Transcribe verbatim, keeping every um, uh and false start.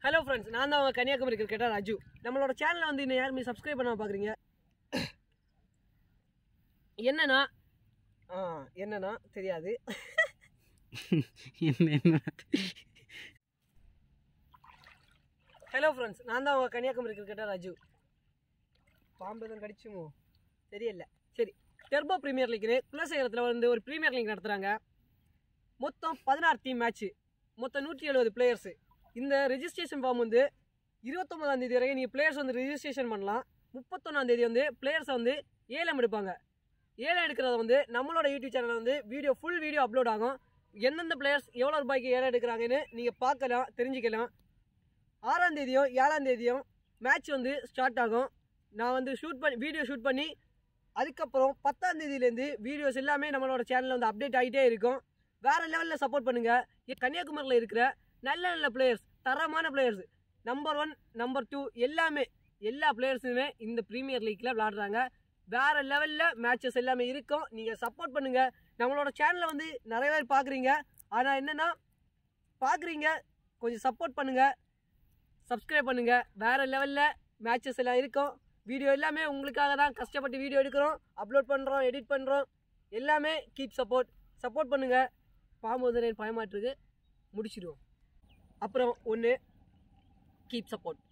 Hello friends, நான் தான் Kanyakumari cricketer Raju. நம்மளோட சேனலை வந்து இன்னும் யாருமே சப்ஸ்கிரைப் பண்ணாம பார்க்குறீங்க. என்னன்னா என்னன்னா தெரியாது. ஹலோ ஃப்ரெண்ட்ஸ், நான் தான் கன்னியாகுமரி கிரிக்கெட்டர் ராஜு. பாம்பு எதுவும் கடிச்சுமோ தெரியல. சரி, டெர்போ பிரீமியர் லீக்னு குலசேகரத்தில் வந்து ஒரு பிரீமியர் லீக் நடத்துகிறாங்க. மொத்தம் பதினாறு டீம் மேட்ச்சு, மொத்தம் நூற்றி எழுபது பிளேயர்ஸு. இந்த ரெஜிஸ்ட்ரேஷன் ஃபார்ம் வந்து இருபத்தொம்பதாம் தேதி வரைக்கும் நீங்கள் பிளேயர்ஸ் வந்து ரிஜிஸ்ட்ரேஷன் பண்ணலாம். முப்பத்தொன்னாம் தேதி வந்து பிளேயர்ஸை வந்து ஏலம் எடுப்பாங்க. ஏலம் எடுக்கிறத வந்து நம்மளோட யூடியூப் சேனலில் வந்து வீடியோ ஃபுல் வீடியோ அப்லோட் ஆகும். எந்தெந்த பிளேயர்ஸ் எவ்வளோ ரூபாய்க்கு ஏலம் எடுக்கிறாங்கன்னு நீங்கள் பார்க்கலாம், தெரிஞ்சுக்கலாம். ஆறாம் தேதியும் ஏழாம் தேதியும் மேட்ச் வந்து ஸ்டார்ட் ஆகும். நான் வந்து ஷூட் பண்ணி வீடியோ ஷூட் பண்ணி அதுக்கப்புறம் பத்தாம் தேதியிலேருந்து வீடியோஸ் எல்லாமே நம்மளோட சேனலில் வந்து அப்டேட் ஆகிட்டே இருக்கும். வேறு லெவலில் சப்போர்ட் பண்ணுங்கள். கன்னியாகுமரியில் இருக்கிற நல்ல நல்ல பிளேயர்ஸ், தரமான players, number one number two எல்லாமே எல்லா பிளேயர்ஸுமே இந்த ப்ரீமியர் லீக்கில் விளாடுறாங்க. வேறு லெவலில் மேட்சஸ் எல்லாமே இருக்கும். நீங்கள் சப்போர்ட் பண்ணுங்கள். நம்மளோட சேனலை வந்து நிறைய பேர் பார்க்குறீங்க, ஆனால் என்னென்னா பார்க்குறீங்க, கொஞ்சம் சப்போர்ட் பண்ணுங்கள், சப்ஸ்கிரைப் பண்ணுங்கள். வேறு லெவலில் மேட்சஸ் எல்லாம் இருக்கும். வீடியோ எல்லாமே உங்களுக்காக தான் கஷ்டப்பட்டு வீடியோ எடுக்கிறோம், அப்லோட் பண்ணுறோம், எடிட் பண்ணுறோம். எல்லாமே கீப் சப்போர்ட் சப்போர்ட் பண்ணுங்கள். பாம்பு வந்து பயமாட்டுருக்கு, முடிச்சிடுவோம். அப்புறம் ஒன்று, கீப் சப்போர்ட்.